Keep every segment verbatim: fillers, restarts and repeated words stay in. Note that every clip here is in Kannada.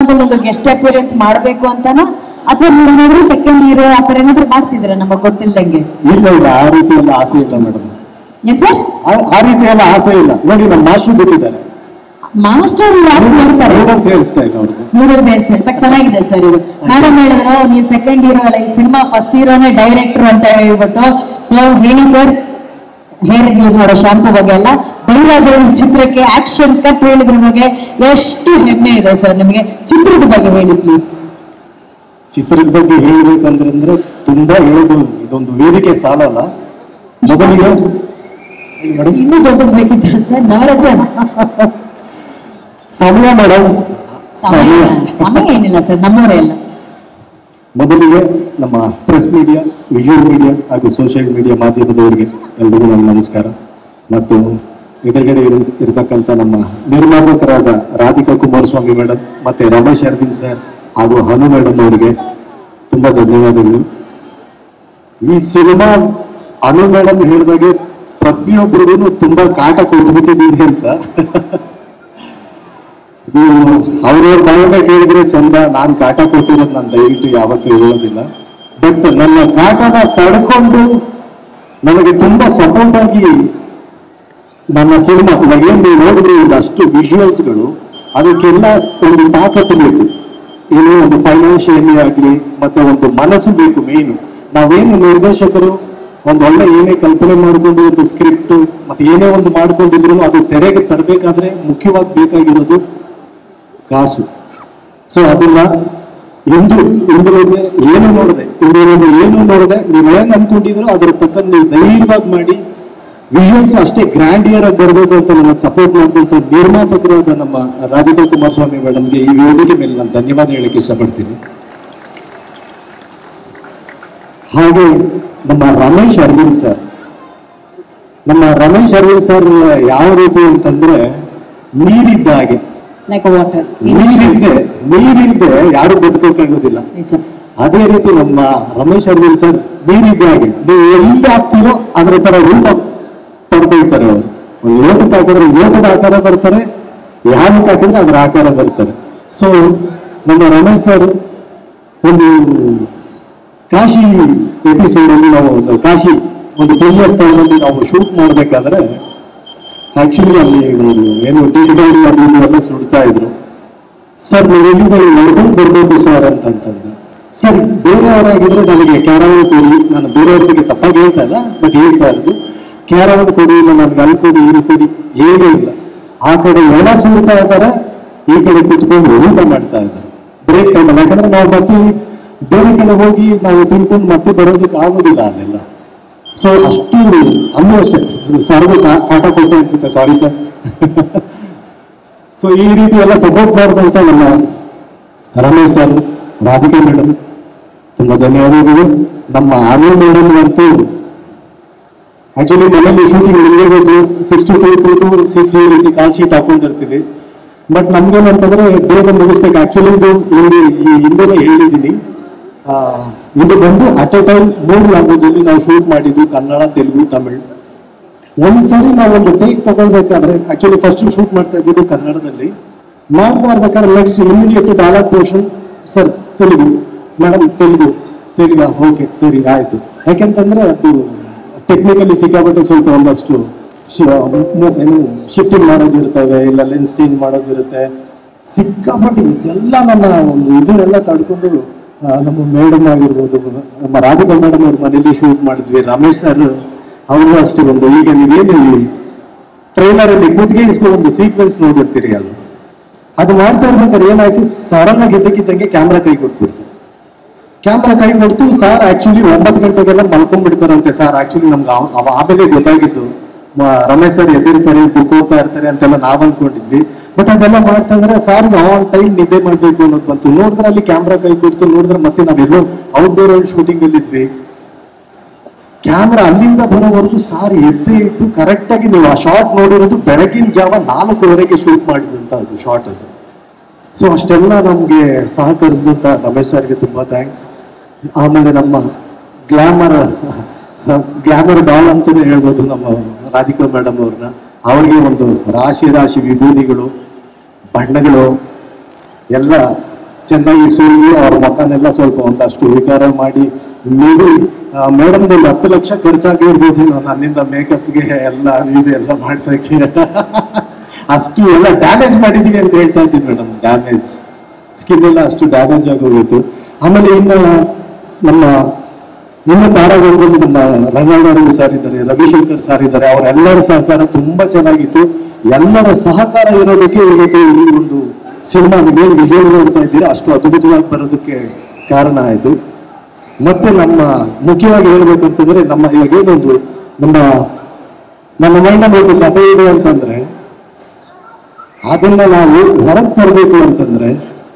ಸಿನಿಮಾದಲ್ಲಿ ಒಂದು ಗೆಸ್ಟ್ ಅಪಿಯರೆನ್ಸ್ ಮಾಡಬೇಕು ಅಂತಾನ ಅಥವಾ ನೀವೇನಾದ್ರೂ ಸೆಕೆಂಡ್ ಹೀರೋ ಆ ತರ ಏನಾದ್ರು ಮಾಡ್ತಿದ್ದೀರಾ ನಮಗೆ ಗೊತ್ತಿಲ್ಲದಂಗೆ? ಇಲ್ಲ ಇಲ್ಲ, ಆ ರೀತಿ ಎಲ್ಲ ಆಸೆ ಇಲ್ಲ ಮೇಡಮ್. ಏನ್ ಸರ್? ಆ ರೀತಿ ಎಲ್ಲ ಆಸೆ ಇಲ್ಲ. ನೋಡಿ ನಮ್ಮ ಮಾಸ್ಟರ್ ಬಿಟ್ಟಿದ್ದಾರೆ, ಮಾಸ್ಟರ್ ಯಾರು ಮಾಡ್ತಾರೆ? ನೂಡಲ್ಸ್ ಹೇರ್ ಸ್ಟೈಲ್ ಅವ್ರಿಗೆ, ನೂಡಲ್ಸ್ ಹೇರ್ ಸ್ಟೈಲ್. ಬಟ್ ಚೆನ್ನಾಗಿದೆ ಸರ್ ಇದು. ಮೇಡಮ್ ಹೇಳಿದ್ರು ನೀವು ಸೆಕೆಂಡ್ ಹೀರೋ ಅಲ್ಲ, ಈ ಸಿನಿಮಾ ಫಸ್ಟ್ ಹೀರೋನೇ ಡೈರೆಕ್ಟರ್ ಅಂತ ಹೇಳ್ಬಿಟ್ಟು. ಸೊ ಹೇಳಿ ಸರ್, ಹೇರ್ ಯೂಸ್ ಮಾಡೋ ಶಾಂಪೂ ಬಗ್ಗೆ ಎಲ್ಲ ಡೈಲಾಗ್ ಚಿತ್ರಕ್ಕೆ ಆಕ್ಷನ್ ಕಟ್ ಹೇಳಿದ್ರ ಬಗ್ಗೆ ಎಷ್ಟು ಹೆಮ್ಮೆ ಇದೆ ಸರ್ ನಿಮಗೆ. ಚಿತ್ರದ ಬಗ್ಗೆ ಹೇಳಿ ಪ್ಲೀಸ್. ಚಿತ್ರದ ಬಗ್ಗೆ ಹೇಳ್ಬೇಕಂದ್ರೆ ತುಂಬಾ ಹೇಳೋದು ಇದೊಂದು ವೇದಿಕೆ ಸಾಲಲ್ಲ. ಮೊದಲಿಗೆ ಇನ್ನೂ ದೊಡ್ಡದು ಬೇಕಿತ್ತು ಸರ್. ನಾಳೆ ಸರ್ ಸಮಯ ಮೇಡಮ್, ಸಮಯ ಸಮಯ ಏನಿಲ್ಲ ಸರ್, ನಮ್ಮವರೇ ಎಲ್ಲ. ಮೊದಲಿಗೆ ನಮ್ಮ ಪ್ರೆಸ್ ಮೀಡಿಯಾ, ವಿಜುವಲ್ ಮೀಡಿಯಾ ಹಾಗೂ ಸೋಷಿಯಲ್ ಮೀಡಿಯಾ ಮಾಧ್ಯಮದವರಿಗೆ ಎಲ್ರಿಗೂ ನನ್ನ ನಮಸ್ಕಾರ. ಮತ್ತು ಎದುರುಗಡೆ ಇರು ಇರತಕ್ಕಂಥ ನಮ್ಮ ನಿರ್ಮಾಪಕರಾದ ರಾಧಿಕಾ ಕುಮಾರಸ್ವಾಮಿ ಮೇಡಮ್ ಮತ್ತೆ ರಮೇಶ್ ಅರವಿಂದ್ ಸರ್ ಹಾಗೂ ಹನು ಮೇಡಮ್ ಅವರಿಗೆ ತುಂಬಾ ಧನ್ಯವಾದಗಳು. ಈ ಸಿನಿಮಾ ಅನು ಮೇಡಮ್ ಹೇಳಿದಾಗೆ ಪ್ರತಿಯೊಬ್ಬರಿಗೂ ತುಂಬಾ ಕಾಟ ಕೊಟ್ಬಿಟ್ಟಿದ್ದೀನಿ ಅಂತ. ಇದು ಅವ್ರವ್ರ ಬಾಯಿಂದ ಕೇಳಿದ್ರೆ ಚಂದ, ನಾನು ಕಾಟ ಕೊಟ್ಟಿರೋದು ನಾನು ದಯವಿಟ್ಟು ಯಾವತ್ತೂ ಹೇಳೋದಿಲ್ಲ. ಬಟ್ ನನ್ನ ಕಾಟನ ತಡ್ಕೊಂಡು ನನಗೆ ತುಂಬಾ ಸಪೋರ್ಟ್ ಆಗಿ ನನ್ನ ಸಿನಿಮಾ ಇವಾಗ ಏನ್ ನೀವು ನೋಡಿದ್ರೆ ಅಷ್ಟು ವಿಜುವಲ್ಸ್ಗಳು, ಅದಕ್ಕೆಲ್ಲ ಒಂದು ತಾಕತ್ತು ಬೇಕು. ಏನು ಒಂದು ಫೈನಾನ್ಷಿಯಲಿ ಆಗಲಿ ಮತ್ತೆ ಒಂದು ಮನಸ್ಸು ಬೇಕು. ಮೇನು ನಾವೇನು ನಿರ್ದೇಶಕರು ಒಂದು ಒಳ್ಳೆ ಏನೇ ಕಲ್ಪನೆ ಮಾಡಿಕೊಂಡು ಒಂದು ಸ್ಕ್ರಿಪ್ಟ್ ಮತ್ತೆ ಏನೇ ಒಂದು ಮಾಡ್ಕೊಂಡಿದ್ರು ಅದು ತೆರೆಗೆ ತರಬೇಕಾದ್ರೆ ಮುಖ್ಯವಾಗಿ ಬೇಕಾಗಿರೋದು ಕಾಸು. ಸೊ ಅದನ್ನ ಎಂದು ಇಂದ್ರಗೆ ಏನು ನೋಡಿದೆ, ಇಂದ್ರಗೆ ಏನು ನೋಡಿದೆ, ನೀವೇನು ಅನ್ಕೊಂಡಿದ್ರು ಅದ್ರ ತಕ್ಕಂತ ನೀವು ಧೈರ್ಯವಾಗಿ ಮಾಡಿ ವಿಜುವಲ್ಸ್ ಅಷ್ಟೇ ಗ್ರ್ಯಾಂಡಿಯರ್ ಆಗಿ ಬರಬೇಕು ಅಂತ ನಮಗೆ ಸಪೋರ್ಟ್ ಮಾಡಿದಂತ ನಿರ್ಮಾಪಕರಾದ ನಮ್ಮ ರಾಧಿಕಾ ಕುಮಾರಸ್ವಾಮಿ ಮೇಡಮ್ಗೆ ಈ ವೇದಿಕೆ ಮೇಲೆ ನಾನು ಧನ್ಯವಾದ ಹೇಳಕ್ಕೆ ಇಷ್ಟಪಡ್ತೀನಿ. ಹಾಗೆ ನಮ್ಮ ರಮೇಶ್ ಅರವಿಂದ್ ಸರ್, ನಮ್ಮ ರಮೇಶ್ ಅರವಿಂದ್ ಸರ್ ಯಾವ ರೀತಿ ಅಂತಂದ್ರೆ ನೀರಿದ್ದ ಹಾಗೆ, ನೀರಿದ್ದೆ ನೀರಿದ್ದೆ ಯಾರು ಬದುಕೋಕ್ಕಾಗೋದಿಲ್ಲ. ಅದೇ ರೀತಿ ನಮ್ಮ ರಮೇಶ್ ಅರವಿಂದ್ ಸರ್ ನೀರಿದ್ದ ಹಾಗೆ, ನೀವು ಎಲ್ಲಿ ಹಾಕ್ತೀರೋ ಅದ್ರ ತರ ರೂಪ ಪಡ್ಕೊಳ್ತಾರೆ. ಅವರು ಒಂದು ಲೋಟಕ್ಕೆ ಹಾಕಿದ್ರೆ ಲೋಟದ ಆಕಾರ ಬರ್ತಾರೆ, ಯಾರಕ್ಕೆ ಹಾಕಿದ್ರೆ ಅದ್ರ ಆಕಾರ ಬರ್ತಾರೆ. ಸೊ ನಮ್ಮ ರಮೇಶ್ ಸರ್ ಒಂದು ಕಾಶಿ ಎಪಿಸೋಡ್ ಅಲ್ಲಿ ನಾವು ಒಂದು ಕಾಶಿ ಒಂದು ಪುಣ್ಯ ಸ್ಥಳದಲ್ಲಿ ನಾವು ಶೂಟ್ ಮಾಡ್ಬೇಕಾದ್ರೆ ಆಕ್ಚುಲಿ ಅಲ್ಲಿ ಒಂದು ಏನು ಟಿಕೆಟ್ ಎಲ್ಲ ಸುಡ್ತಾ ಇದ್ರು. ಸರ್ ನೀವು ಎಲ್ಲಿಂದ ನಡ್ಕೊಂಡು ಬರ್ಬೇಕು ಸರ್ ಅಂತಂತಂದ್ರೆ, ಸರ್ ಬೇರೆಯವರಾಗಿದ್ರೆ ನನಗೆ ಕ್ಯಾರವನ್ ಕೊಡಿ, ನಾನು ಬೇರೆಯವ್ರ ಬಗ್ಗೆ ತಪ್ಪಾಗಿ ಹೇಳ್ತಾ ಇಲ್ಲ, ಬಟ್ ಹೇಳ್ತಾ ಇರೋದು ಕ್ಯಾರವನ್ ಕೊಡಿ, ನನಗೆ ಅಲ್ಲಿ ಕೊಡಿ ಇಲ್ಲಿ ಕೊಡಿ, ಏನೂ ಇಲ್ಲ. ಆ ಕಡೆ ಎಣ ಸುಡ್ತಾ ಇದ್ದಾರೆ, ಈ ಕಡೆ ಕುತ್ಕೊಂಡು ಊಟ ಮಾಡ್ತಾ ಇದ್ದಾರೆ ಬ್ರೇಕ್ ಟೈಮಲ್ಲಿ. ಯಾಕಂದ್ರೆ ನಾವು ಮತ್ತೆ ಬೇರೆ ಕಡೆ ಹೋಗಿ ನಾವು ತಿನ್ಕೊಂಡು ಮತ್ತೆ ಬರೋದಕ್ಕೆ ಆಗೋದಿಲ್ಲ ಅಲ್ಲೆಲ್ಲ. ಸೊ ಅಷ್ಟು ಅಲ್ಲೂ ಅಷ್ಟೇ ಸರ್ವ ಕಾಟ ಕೊಟ್ಟೆ ಅನ್ಸುತ್ತೆ, ಸಾರಿ ಸರ್. ಸೊ ಈ ರೀತಿ ಎಲ್ಲ ಸಪೋರ್ಟ್ ಮಾಡಿದಂತ ನಮ್ಮ ರಮೇಶ್ ಸರ್, ರಾಧಿಕಾ ಮೇಡಮ್ ತುಂಬಾ ಧನ್ಯವಾದಗಳು. ನಮ್ಮ ಆನಂದ್ ಮೇಡಮ್ ಅಂತೂ ಆಕ್ಚುಲಿ ಮನೇಲಿ ಶೂಟಿಂಗ್ ನಿಲ್ಲೇಬೇಕು, six to two two to six ಈ ರೀತಿ ಕಾಲ್ ಶೀಟ್ ಹಾಕೊಂಡಿರ್ತೀವಿ. ಬಟ್ ನಮ್ಗೇನಂತಂದ್ರೆ ಬೇಗ ಮುಗಿಸ್ಬೇಕು. ಆಕ್ಚುಲಿ ಇದು ಇಲ್ಲಿ ಈ ಹಿಂದೆನೇ ಹೇಳಿದ್ದೀನಿ, ಇದು ಬಂದು ಅಟ್ ಎ ಟೈಮ್ ಮೂರು ಲ್ಯಾಂಗ್ವೇಜ್ ಅಲ್ಲಿ ನಾವು ಶೂಟ್ ಮಾಡಿದ್ವಿ, ಕನ್ನಡ, ತೆಲುಗು, ತಮಿಳ್. ಒಂದ್ಸರಿ ನಾವು ಒಂದು ಟೇಕ್ ತಗೊಳ್ಬೇಕಾದ್ರೆ ಆಕ್ಚುಲಿ ಫಸ್ಟ್ ಶೂಟ್ ಮಾಡ್ತಾ ಇದ್ದಿದ್ದು ಕನ್ನಡದಲ್ಲಿ, ಮಾಡ್ತಾ ಇರ್ಬೇಕಾದ್ರೆ next immediate dialogue portion sir Telugu, madam Telugu Telugu okay ಸರಿ ಆಯ್ತು. ಯಾಕೆಂತಂದ್ರೆ ಅದು ಟೆಕ್ನಿಕಲಿ ಸಿಕ್ಕಾಪಟ್ಟೆ ಸ್ವಲ್ಪ ಒಂದಷ್ಟು ಏನು ಶಿಫ್ಟಿಂಗ್ ಮಾಡೋದಿರ್ತವೆ, ಇಲ್ಲ ಲೆನ್ಸ್ ಚೇಂಜ್ ಮಾಡೋದಿರುತ್ತೆ, ಸಿಕ್ಕಾಪಟ್ಟೆ ಇದೆಲ್ಲ ನನ್ನ ಒಂದು ಇದನ್ನೆಲ್ಲ ತಡ್ಕೊಂಡು ನಮ್ಮ ಮೇಡಮ್ ಆಗಿರ್ಬೋದು, ನಮ್ಮ ರಾಧಿಕಾ ಮೇಡಮ್ ಅವ್ರ ಮನೇಲಿ ಶೂಟ್ ಮಾಡಿದ್ವಿ. ರಮೇಶ್ ಸರ್ ಅವರು ಅಷ್ಟೇ ಒಂದು, ಈಗ ನೀವೇನು ಟ್ರೈಲರ್ ಅಲ್ಲಿ ಕುತ್ತಿಗೆ ಒಂದು ಸೀಕ್ವೆನ್ಸ್ ನೋಡಿರ್ತೀರಿ, ಅದು ಅದು ಮಾಡ್ತಾ ಇರ್ಬೇಕಾದ್ರೆ ಏನಾಯ್ತು, ಸಡನ್ ಆಗಿ ಇದ್ದಕ್ಕಿದ್ದಂಗೆ ಕ್ಯಾಮ್ರಾ ಕೈ ಕೊಟ್ಬಿಡ್ತು. ಕ್ಯಾಮ್ರಾ ಕೈ ಕೊಡ್ತು ಸರ್. ಆಕ್ಚುಲಿ ಒಂಬತ್ತು ಗಂಟೆಗೆಲ್ಲ ಮಲ್ಕೊಂಡ್ಬಿಡ್ತಾರಂತೆ ಸರ್. ಆಕ್ಚುಲಿ ನಮ್ಗೆ ಆಮೇಲೆ ಗೊತ್ತಾಗಿತ್ತು, ರಮೇಶ್ ಸರ್ ಎದ್ದಿರ್ತಾರೆ, ಬುಕ್ ಹೋಗ್ತಾ ಇರ್ತಾರೆ ಅಂತೆಲ್ಲ ನಾವ್ ಅನ್ಕೊಂಡಿದ್ವಿ. ಬಟ್ ಅದೆಲ್ಲ ಮಾಡ್ತಂದ್ರೆ ಸಾರ್ ಆನ್ ಟೈಮ್ ನಿದ್ದೆ ಮಾಡ್ಬೇಕು ಅನ್ನೋದು ಬಂತು. ನೋಡಿದ್ರೆ ಅಲ್ಲಿ ಕ್ಯಾಮ್ರಾ ಕೈ ಕೊಡ್ತು, ನೋಡಿದ್ರೆ ಮತ್ತೆ ನಾವೆಲ್ಲೋ ಔಟ್ಡೋರ್ ಅಲ್ಲಿ ಶೂಟಿಂಗ್ ಅಲ್ಲಿದ್ವಿ. ಕ್ಯಾಮ್ರಾ ಅಲ್ಲಿಂದ ಬರೋವರೆಗೂ ಸಾರ್ ಎದ್ದೇ ಇತ್ತು. ಕರೆಕ್ಟ್ ಆಗಿ ನೀವು ಆ ಶಾರ್ಟ್ ನೋಡಿರೋದು ಬೆಳಗಿನ ಜಾವ ನಾಲ್ಕುವರೆಗೆ ಶೂಟ್ ಮಾಡಿದಂತ ಅದು ಶಾರ್ಟ್ ಅದು. ಸೊ ಅಷ್ಟೆಲ್ಲ ನಮ್ಗೆ ಸಹಕರಿಸಿದಂತ ರಮೇಶ್ ಸರ್ಗೆ ತುಂಬಾ ಥ್ಯಾಂಕ್ಸ್. ಆಮೇಲೆ ನಮ್ಮ ಗ್ಲಾಮರ್ ಗ್ಲಾಮರ್ ಡಾಲ್ ಅಂತಾನೆ ಹೇಳ್ಬೋದು ನಮ್ಮ ರಾಧಿಕಾ ಮೇಡಮ್ ಅವ್ರನ್ನ. ಅವ್ರಿಗೆ ಒಂದು ರಾಶಿ ರಾಶಿ ವಿಭೂತಿಗಳು, ಬಣ್ಣಗಳು ಎಲ್ಲ ಚೆನ್ನಾಗಿ ಸುರಿದು ಅವ್ರ ಮಕ್ಕನೆಲ್ಲ ಸ್ವಲ್ಪ ಒಂದಷ್ಟು ವಿಕಾರ ಮಾಡಿ ಮೇ ಬಿ ಮೇಡಮ್ದು ಒಂದು ಹತ್ತು ಲಕ್ಷ ಖರ್ಚಾಗಿರ್ಬೋದು ನನ್ನಿಂದ ಮೇಕಪ್ಗೆ ಎಲ್ಲ ಇದು ಎಲ್ಲ ಮಾಡ್ಸಕ್ಕೆ ಅಷ್ಟು ಎಲ್ಲ ಡ್ಯಾಮೇಜ್ ಮಾಡಿದೀವಿ ಅಂತ ಹೇಳ್ತಾ ಇದ್ದೀನಿ ಮೇಡಮ್. ಡ್ಯಾಮೇಜ್ ಸ್ಕಿನ್ ಎಲ್ಲ ಅಷ್ಟು ಡ್ಯಾಮೇಜ್ ಆಗೋಗಿತ್ತು. ಆಮೇಲೆ ಇನ್ನು ನಮ್ಮ ನಿಮ್ಮ ತಾರಾಗಣದಲ್ಲಿ ನಮ್ಮ ರಂಗಾಯಣ ಸರ್ ಇದ್ದಾರೆ, ರವಿಶಂಕರ್ ಸರ್ ಇದ್ದಾರೆ, ಅವರೆಲ್ಲರ ಸಹಕಾರ ತುಂಬಾ ಚೆನ್ನಾಗಿತ್ತು. ಎಲ್ಲರ ಸಹಕಾರ ಇರೋದಕ್ಕೆ ಇವತ್ತು ಈ ಒಂದು ಸಿನಿಮಾ ಏನು ವಿಜುವಲ್ ನೋಡ್ತಾ ಇದ್ದೀರಾ ಅಷ್ಟು ಅದ್ಭುತವಾಗಿ ಬರೋದಕ್ಕೆ ಕಾರಣ ಆಯಿತು. ಮತ್ತೆ ನಮ್ಮ ಮುಖ್ಯವಾಗಿ ಹೇಳ್ಬೇಕಂತಂದ್ರೆ ನಮ್ಮ ಇವಾಗ ಏನೊಂದು ನಮ್ಮ ನಮ್ಮ ಮೈಂಡಲ್ಲಿ ಒಂದು ಕಥೆ ಇದೆ ಅಂತಂದ್ರೆ ಅದನ್ನ ನಾವು ಹೊರಗೆ ತರಬೇಕು ಅಂತಂದ್ರೆ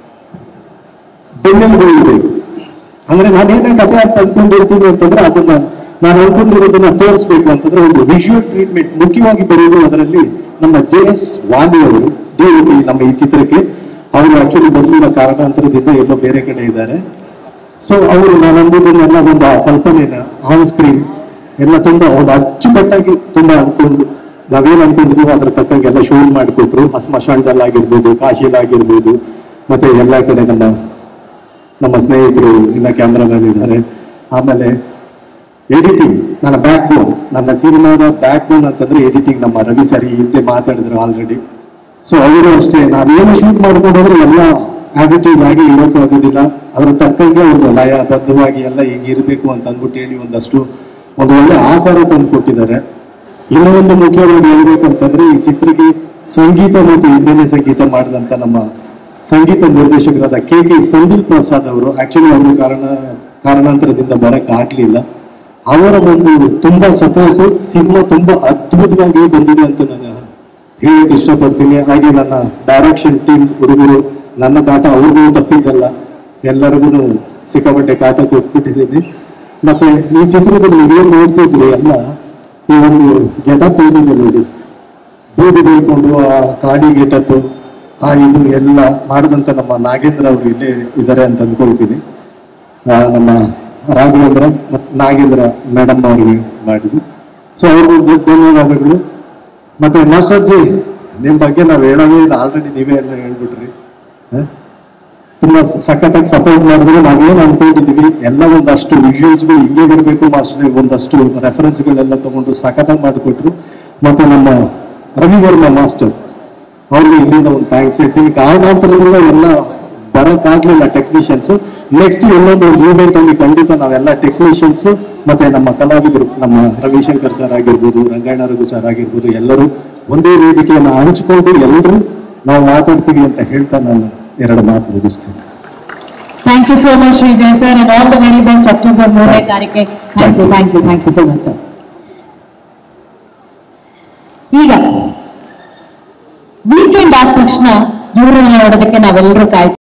ಬೆನ್ನೆಲುಬು ಇರಬೇಕು. ಅಂದ್ರೆ ನಾನೇನೇ ಕಥೆ ಅಂತ ಅನ್ಕೊಂಡಿರ್ತೀನಿ ಅಂತಂದ್ರೆ ಅದನ್ನ ನಾನು ಅನ್ಕೊಂಡಿರೋದನ್ನ ತೋರಿಸ್ಬೇಕು ಅಂತಂದ್ರೆ ಒಂದು ವಿಜುವಲ್ ಟ್ರೀಟ್ಮೆಂಟ್ ಮುಖ್ಯವಾಗಿ ಬರೋದು. ಅದರಲ್ಲಿ ನಮ್ಮ ಜೆ ಎಸ್ ವಾಣಿ ಅವರು ಡಿ ಒ ಪಿ ನಮ್ಮ ಈ ಚಿತ್ರಕ್ಕೆ ಅವರು ಆಕ್ಚುಲಿ ಬರಲಿಲ್ಲ ಕಾರಣಾಂತರದಿಂದ ಎಲ್ಲೋ ಬೇರೆ ಕಡೆ ಇದ್ದಾರೆ. ಸೊ ಅವರು ನಾನು ಅಂದಿದ್ದನ್ನೆಲ್ಲ ಒಂದು ಕಲ್ಪನೆನ ಆನ್ ಸ್ಕ್ರೀನ್ ಎಲ್ಲ ತುಂಬಾ ಒಂದು ಅಚ್ಚುಕಟ್ಟಾಗಿ ತುಂಬಾ ಅನ್ಕೊಂಡು ನಾವೇನ್ ಅನ್ಕೊಂಡಿದ್ವಿ ಅದ್ರ ತಕ್ಕಂಗೆ ಎಲ್ಲ ಶೋ ಮಾಡಿಕೊಟ್ರು. ಸ್ಮಶಾನದಲ್ಲಾಗಿರ್ಬೋದು, ಕಾಶಿಲಾಗಿರ್ಬೋದು, ಮತ್ತೆ ಎಲ್ಲ ಕಡೆ ನಮ್ಮ ನಮ್ಮ ಸ್ನೇಹಿತರು ಇನ್ನ ಕ್ಯಾಮ್ರಾಮನ್ ಇದ್ದಾರೆ. ಆಮೇಲೆ ಎಡಿಟಿಂಗ್ ನನ್ನ ಬ್ಯಾಕ್ ಬೋನ್, ನನ್ನ ಸಿನಿಮಾದ ಬ್ಯಾಕ್ ಬೋನ್ ಅಂತಂದ್ರೆ ಎಡಿಟಿಂಗ್. ನಮ್ಮ ರವಿ ಸರ್ ಹಿಂದೆ ಮಾತಾಡಿದ್ರು ಆಲ್ರೆಡಿ. ಸೊ ಅವರು ಅಷ್ಟೇ ನಾವೇನು ಶೂಟ್ ಮಾಡ್ಕೊಂಡ್ರೆ ಎಲ್ಲ ಆಸ್ ಇಟ್ ಈಸ್ ಆಗಿ ಇರೋಕ್ಕೂ ಆಗೋದಿಲ್ಲ. ಅದ್ರ ತಕ್ಕಂಗೆ ಒಂದು ಲಯಬದ್ಧವಾಗಿ ಎಲ್ಲ ಈಗ ಇರಬೇಕು ಅಂತ ಅಂದ್ಬಿಟ್ಟು ಹೇಳಿ ಒಂದಷ್ಟು ಒಂದು ಒಳ್ಳೆ ಆಕಾರ ತಂದು ಕೊಟ್ಟಿದ್ದಾರೆ. ಇನ್ನೊಂದು ಮುಖ್ಯವಾಗಿ ಹೇಳ್ಬೇಕಂತಂದ್ರೆ ಈ ಚಿತ್ರಕ್ಕೆ ಸಂಗೀತ ಮತ್ತು ಹಿನ್ನೆಲೆ ಸಂಗೀತ ಮಾಡಿದಂತ ನಮ್ಮ ಸಂಗೀತ ನಿರ್ದೇಶಕರಾದ ಕೆ ಕೆ ಸಂದೀಪ್ ಪ್ರಸಾದ್ ಅವರು ಆಕ್ಚುಲಿ ಅವರು ಕಾರಣ ಕಾರಣಾಂತರದಿಂದ ಬರಕ್ ಆಗ್ಲಿಲ್ಲ. ಅವರ ಒಂದು ತುಂಬಾ ಸಪೋರ್ಟು ಸಿನಿಮಾ ತುಂಬಾ ಅದ್ಭುತವಾಗಿ ಬಂದಿದೆ ಅಂತ ನಾನು ಹೇಳಕ್ ಇಷ್ಟಪಡ್ತೀನಿ. ಹಾಗೆ ನನ್ನ ಡೈರೆಕ್ಷನ್ ಟೀಮ್ ಹುಡುಗರು, ನನ್ನ ಕಾಟ ಅವ್ರಿಗೂ ತಪ್ಪಿದ್ದಲ್ಲ, ಎಲ್ಲರಿಗೂ ಸಿಕ್ಕಾಪಟ್ಟೆ ಕಾಟ ಕೊಟ್ಬಿಟ್ಟಿದ್ದೀನಿ. ಮತ್ತೆ ಈ ಚಿತ್ರದಲ್ಲಿ ನೀವೇನ್ ನೋಡ್ತಿದ್ರಿ ಎಲ್ಲ ಈ ಒಂದು ಗೆಟಪ್ ಏನಿದೆ ನೋಡಿ, ಬೂದಿ ಬೈಕೊಂಡು ಆ ಕಾಡಿ ಗೆಟಪ್ ಆ ಇದು ಎಲ್ಲ ಮಾಡಿದಂತ ನಮ್ಮ ನಾಗೇಂದ್ರ ಅವರು ಇಲ್ಲೇ ಇದ್ದಾರೆ ಅಂತ ಅಂದ್ಕೊಳ್ತೀನಿ. ನಮ್ಮ ರಾಘವೇಂದ್ರ ಮತ್ತು ನಾಗೇಂದ್ರ ಮೇಡಮ್ ಅವ್ರಿಗೆ ಮಾಡಿದ್ವಿ. ಸೊ ಅವ್ರಿಗೂ ಧನ್ಯವಾದಗಳು. ಮತ್ತೆ ಮಾಸ್ಟರ್ ಜಿ ನಿಮ್ ಬಗ್ಗೆ ನಾವು ಹೇಳೋದೇ ಇಲ್ಲ, ಆಲ್ರೆಡಿ ನೀವೇ ಎಲ್ಲ ಹೇಳ್ಬಿಟ್ರಿ. ತುಂಬಾ ಸಖತ್ತಾಗಿ ಸಪೋರ್ಟ್ ಮಾಡಿದ್ರೆ ನಾವೇನು ಅನ್ಕೊಂಡಿದೀವಿ ಎಲ್ಲ ಒಂದಷ್ಟು ವಿಜುವಲ್ಸ್ಗಳು ಹಿಂಗೆ ಬರಬೇಕು ಮಾಸ್ಟರ್, ಒಂದಷ್ಟು ರೆಫರೆನ್ಸ್ಗಳೆಲ್ಲ ತಗೊಂಡು ಸಖತ್ತಾಗಿ ಮಾಡಿಕೊಟ್ರು. ಮತ್ತೆ ನಮ್ಮ ರವಿವರ್ಮ ಮಾಸ್ಟರ್ ಅವ್ರಿಗೆ ಇಲ್ಲಿಂದ ಒಂದು ಥ್ಯಾಂಕ್ಸ್ ಹೇಳ್ತೀನಿ. ಕಾರಣಾಂತರದಿಂದ ಎಲ್ಲ ಬರೋಕ್ಕಾಗ್ಲಿಲ್ಲ ಟೆಕ್ನಿಷಿಯನ್ಸ್. ನೆಕ್ಸ್ಟ್ ಇನ್ನೊಂದು ಮೂವ್ಮೆಂಟ್ ಅಲ್ಲಿ ಖಂಡಿತ ನಾವೆಲ್ಲ ಟೆಕ್ನಿಷಿಯನ್ಸ್ ಮತ್ತೆ ನಮ್ಮ ಕಲಾವಿದರು, ನಮ್ಮ ರವಿಶಂಕರ್ ಸರ್ ಆಗಿರ್ಬೋದು, ರಂಗಾಯಣ ರಘು ಸರ್ ಆಗಿರ್ಬೋದು, ಎಲ್ಲರೂ ಒಂದೇ ವೇದಿಕೆಯನ್ನು ಹಂಚಿಕೊಂಡು ಎಲ್ಲರೂ ನಾವು ಮಾತಾಡ್ತೀವಿ ಅಂತ ಹೇಳ್ತಾ ನಾನು ಎರಡು ಮಾತು ಮುಗಿಸ್ತೀನಿ. Thank you so much Shrijay sir and all the very best October ಮೂರನೇ ತಾರೀಕೆ. Thank you thank you thank you so much sir. ಈಗ ವೀಕೆಂಡ್ ಆದ ತಕ್ಷಣ ಇವ್ರನ್ನ ನೋಡೋದಕ್ಕೆ ನಾವೆಲ್ಲರೂ ಕಾಯ್ತೀವಿ.